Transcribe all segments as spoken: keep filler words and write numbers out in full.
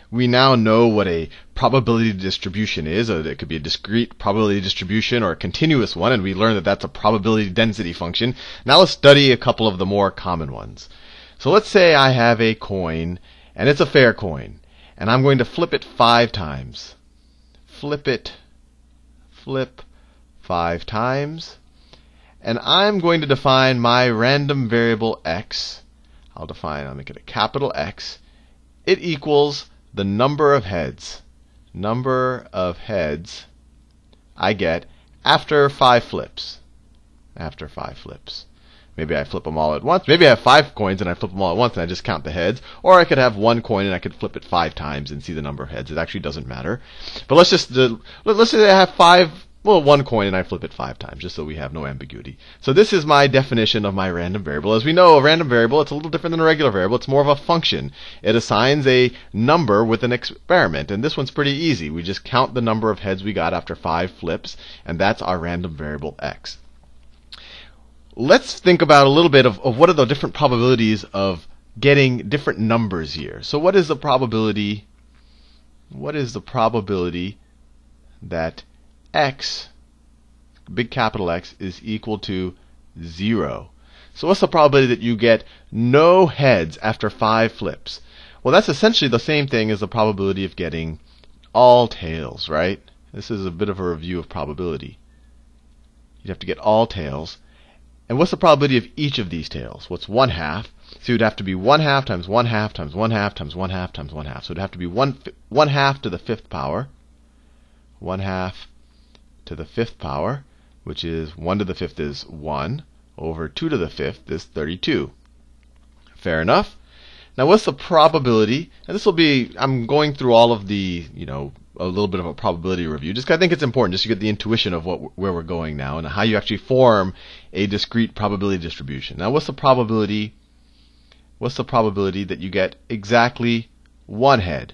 we now know what a probability distribution is. It could be a discrete probability distribution or a continuous one, and we learned that that's a probability density function. Now let's study a couple of the more common ones. So let's say I have a coin, and it's a fair coin, and I'm going to flip it five times. Flip it, flip five times, and I'm going to define my random variable x. I'll define, I'll make it a capital X. It equals the number of heads. Number of heads I get after five flips. After five flips. Maybe I flip them all at once. Maybe I have five coins and I flip them all at once and I just count the heads. Or I could have one coin and I could flip it five times and see the number of heads. It actually doesn't matter. But let's just uh, let's say I have five. Well, one coin and I flip it five times, just so we have no ambiguity. So this is my definition of my random variable. As we know, a random variable, it's a little different than a regular variable. It's more of a function. It assigns a number with an experiment. And this one's pretty easy. We just count the number of heads we got after five flips, and that's our random variable x. Let's think about a little bit of, of what are the different probabilities of getting different numbers here. So what is the probability, what is the probability that x, big capital X, is equal to zero? So what's the probability that you get no heads after five flips? Well, that's essentially the same thing as the probability of getting all tails, right? This is a bit of a review of probability. You'd have to get all tails. And what's the probability of each of these tails? What's one half? So you'd have to be one half times one half times one half times one half times one half. So it'd have to be one, one half to the fifth power. One half to the fifth power, which is one to the fifth is one, over two to the fifth is thirty-two. Fair enough. Now what's the probability? And this will be, I'm going through all of the, you know, a little bit of a probability review, just 'cause I think it's important just to get the intuition of what where we're going now and how you actually form a discrete probability distribution. Now what's the probability, what's the probability that you get exactly one head?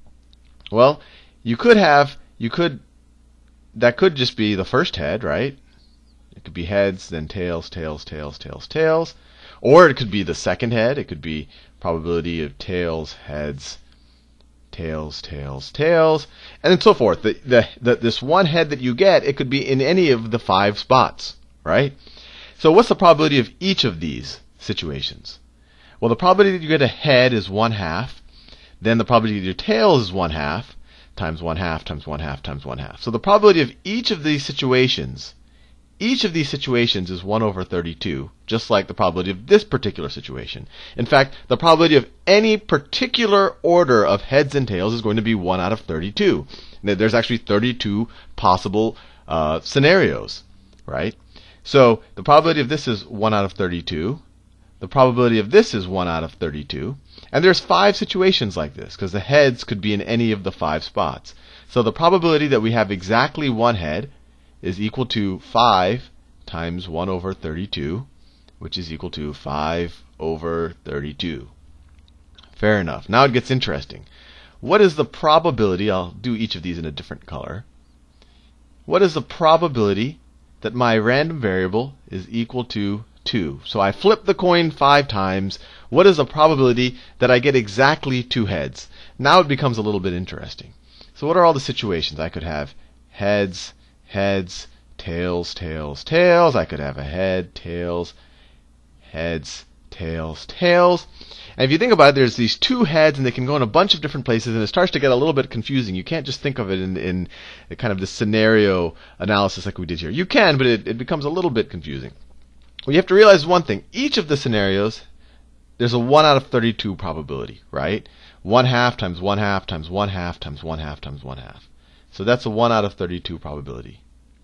Well, you could have, you could that could just be the first head, right? It could be heads, then tails, tails, tails, tails, tails. Or it could be the second head. It could be probability of tails, heads, tails, tails, tails, and then so forth. The, the, the, this one head that you get, it could be in any of the five spots, right? So what's the probability of each of these situations? Well, the probability that you get a head is one half. Then the probability that your tails is one half. Times one half times one half times one half. So the probability of each of these situations, each of these situations is one over thirty-two, just like the probability of this particular situation. In fact, the probability of any particular order of heads and tails is going to be one out of thirty-two. There's actually thirty-two possible uh, scenarios, right? So the probability of this is one out of thirty-two. The probability of this is one out of thirty-two. And there's five situations like this, because the heads could be in any of the five spots. So the probability that we have exactly one head is equal to five times one over thirty-two, which is equal to five over thirty-two. Fair enough. Now it gets interesting. What is the probability, I'll do each of these in a different color. What is the probability that my random variable is equal to two? So I flip the coin five times. What is the probability that I get exactly two heads? Now it becomes a little bit interesting. So what are all the situations? I could have heads, heads, tails, tails, tails. I could have a head, tails, heads, tails, tails. And if you think about it, there's these two heads, and they can go in a bunch of different places, and it starts to get a little bit confusing. You can't just think of it in, in kind of this scenario analysis like we did here. You can, but it, it becomes a little bit confusing. Well, you have to realize one thing. Each of the scenarios, there's a one out of thirty-two probability, right? one half times one half times one half times one half times one half. So that's a one out of thirty-two probability,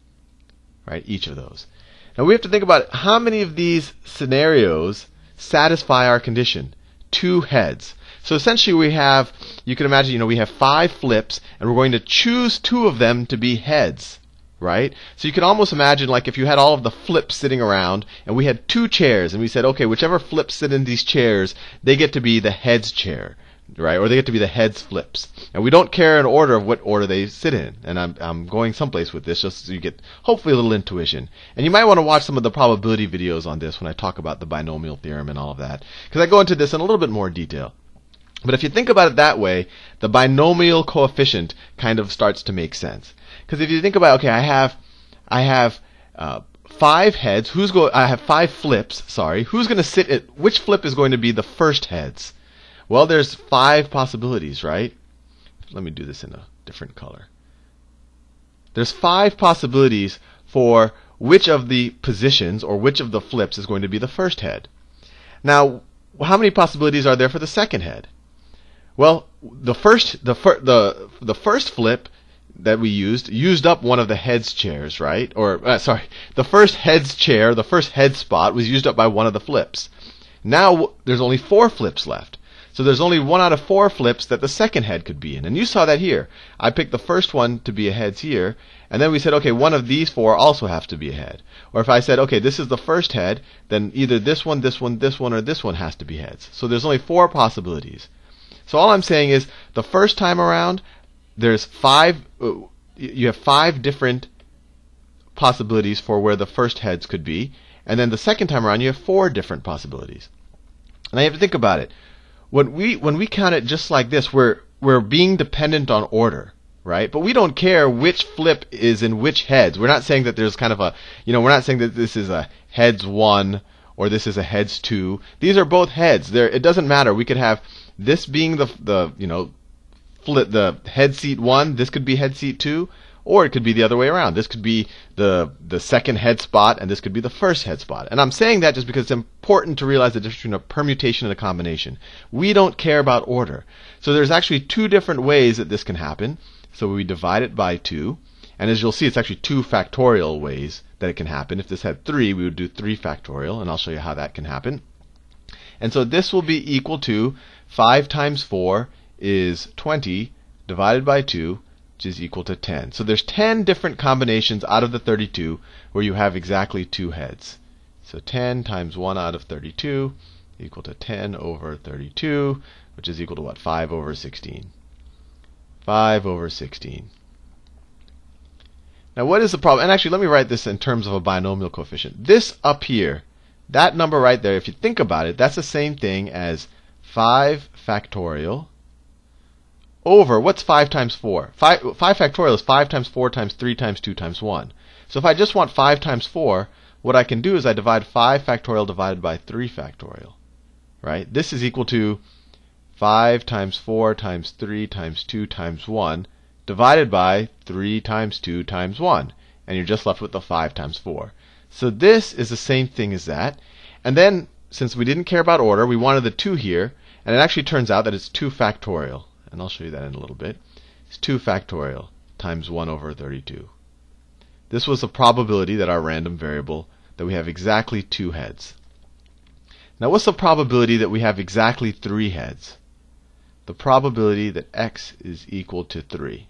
right? Each of those. Now we have to think about how many of these scenarios satisfy our condition. Two heads. So essentially we have, you can imagine, you know, we have five flips, and we're going to choose two of them to be heads. Right? So you can almost imagine like if you had all of the flips sitting around and we had two chairs and we said, okay, whichever flips sit in these chairs, they get to be the heads chair, right? Or they get to be the heads flips. And we don't care in order of what order they sit in. And I'm, I'm going someplace with this just so you get hopefully a little intuition. And you might want to watch some of the probability videos on this when I talk about the binomial theorem and all of that, because I go into this in a little bit more detail. But if you think about it that way, the binomial coefficient kind of starts to make sense. Because if you think about, okay, I have, I have uh, five heads. Who's go? I have five flips. Sorry, who's going to sit at? Which flip is going to be the first heads? Well, there's five possibilities, right? Let me do this in a different color. There's five possibilities for which of the positions or which of the flips is going to be the first head. Now, how many possibilities are there for the second head? Well, the first the fir the the first flip that we used used up one of the heads chairs, right? Or uh, sorry, the first heads chair, the first head spot was used up by one of the flips. Now there's only four flips left. So there's only one out of four flips that the second head could be in. And you saw that here. I picked the first one to be a heads here, and then we said, okay, one of these four also have to be a head. Or if I said, okay, this is the first head, then either this one, this one, this one, or this one has to be heads. So there's only four possibilities. So all I'm saying is, the first time around, there's five, you have five different possibilities for where the first heads could be. And then the second time around, you have four different possibilities. And I have to think about it. When we when we count it just like this, we're we're being dependent on order, right? But we don't care which flip is in which heads. We're not saying that there's kind of a, you know, we're not saying that this is a heads one or this is a heads two. These are both heads. There, it doesn't matter. We could have this being the the you know, flip the head seat one. This could be head seat two, or it could be the other way around. This could be the the second head spot, and this could be the first head spot. And I'm saying that just because it's important to realize the difference between a permutation and a combination. We don't care about order. So there's actually two different ways that this can happen. So we divide it by two, and as you'll see, it's actually two factorial ways that it can happen. If this had three, we would do three factorial, and I'll show you how that can happen. And so this will be equal to five times four is twenty divided by two, which is equal to ten. So there's ten different combinations out of the thirty-two where you have exactly two heads. So ten times one out of thirty-two equal to ten over thirty-two, which is equal to what? five over sixteen. five over sixteen. Now what is the problem? And actually, let me write this in terms of a binomial coefficient. This up here, that number right there, if you think about it, that's the same thing as five factorial over, what's five times four? five, five factorial is five times four times three times two times one. So if I just want five times four, what I can do is I divide five factorial divided by three factorial. Right? This is equal to five times four times three times two times one divided by three times two times one. And you're just left with the five times four. So this is the same thing as that. And then, since we didn't care about order, we wanted the two here. And it actually turns out that it's two factorial. And I'll show you that in a little bit. It's two factorial times one over thirty-two. This was the probability that our random variable, that we have exactly two heads. Now what's the probability that we have exactly three heads? The probability that x is equal to three.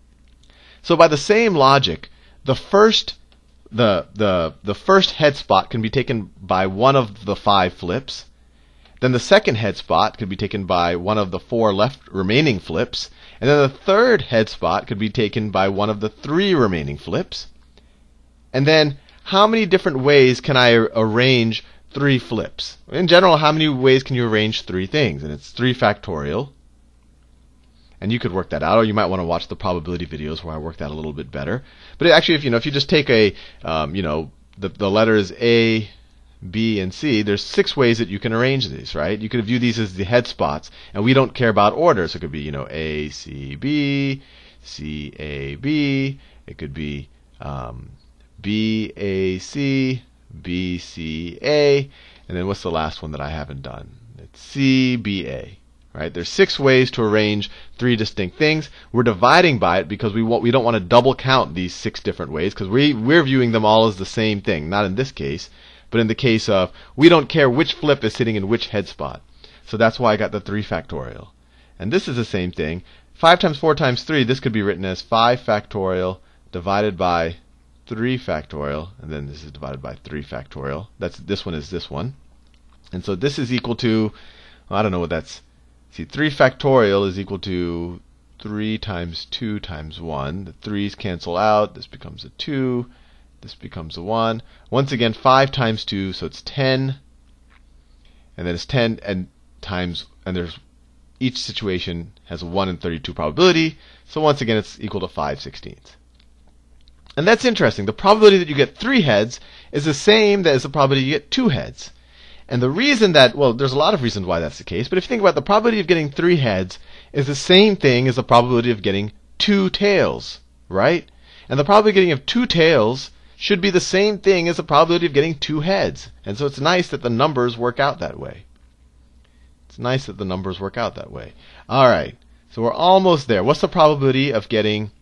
So by the same logic, the first the the the first head spot can be taken by one of the five flips. Then the second head spot could be taken by one of the four left remaining flips. And then the third head spot could be taken by one of the three remaining flips. And then how many different ways can I arrange three flips? In general, how many ways can you arrange three things? And it's three factorial. And you could work that out, or you might want to watch the probability videos where I work that a little bit better. But actually, if you know, if you just take a, um, you know, the the letters A, B, and C, there's six ways that you can arrange these, right? You could view these as the head spots, and we don't care about order. So it could be, you know, A, C, B, C, A, B. It could be um, B, A, C, B, C, A, and then what's the last one that I haven't done? It's C, B, A. Right? There's six ways to arrange three distinct things. We're dividing by it because we want we don't want to double count these six different ways, because we we're viewing them all as the same thing. Not in this case, but in the case of we don't care which flip is sitting in which head spot. So that's why I got the three factorial. And this is the same thing. five times four times three, this could be written as five factorial divided by three factorial, and then this is divided by three factorial. That's this one is this one. And so this is equal to, well, I don't know what that's. See, three factorial is equal to three times two times one. The threes cancel out. This becomes a two. This becomes a one. Once again, five times two, so it's ten. And then it's ten and times, and there's each situation has a one in thirty-two probability. So once again, it's equal to five sixteenths. And that's interesting. The probability that you get three heads is the same as the probability you get two heads. And the reason that, well, there's a lot of reasons why that's the case, but if you think about it, the probability of getting three heads is the same thing as the probability of getting two tails, right? And the probability of getting of two tails should be the same thing as the probability of getting two heads. And so it's nice that the numbers work out that way. It's nice that the numbers work out that way. All right, so we're almost there. What's the probability of getting,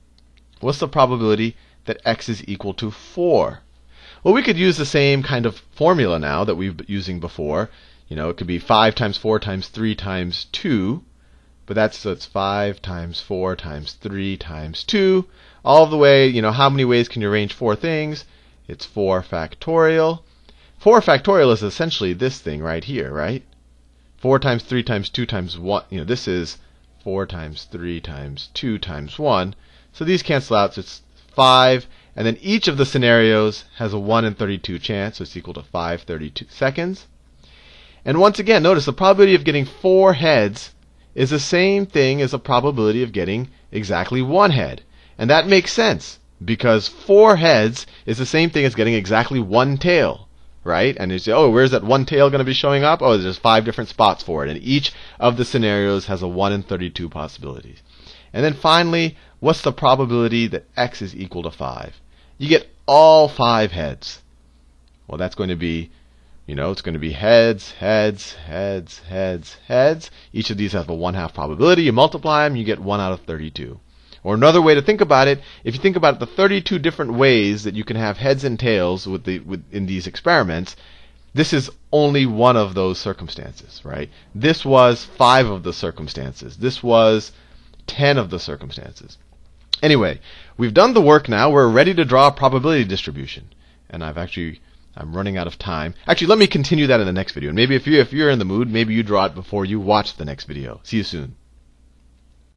what's the probability that x is equal to four? Well, we could use the same kind of formula now that we've been using before. You know, it could be five times four times three times two. But that's, so it's five times four times three times two. All the way, you know, how many ways can you arrange four things? It's four factorial. four factorial is essentially this thing right here, right? four times three times two times one. You know, this is four times three times two times one. So these cancel out, so it's five. And then each of the scenarios has a one in thirty-two chance, so it's equal to five thirty-two seconds. And once again, notice the probability of getting four heads is the same thing as the probability of getting exactly one head. And that makes sense, because four heads is the same thing as getting exactly one tail, right? And you say, oh, where's that one tail going to be showing up? Oh, there's five different spots for it. And each of the scenarios has a one in thirty-two possibilities. And then finally, what's the probability that x is equal to five? You get all five heads. Well, that's going to be, you know, it's going to be heads, heads, heads, heads, heads. Each of these has a one-half probability. You multiply them, you get one out of thirty-two. Or another way to think about it, if you think about the thirty-two different ways that you can have heads and tails with the, with, in these experiments, this is only one of those circumstances, right? This was five of the circumstances. This was ten of the circumstances. Anyway, we've done the work now. We're ready to draw a probability distribution. And I've actually, I'm running out of time. Actually, let me continue that in the next video. And maybe if, you, if you're in the mood, maybe you draw it before you watch the next video. See you soon.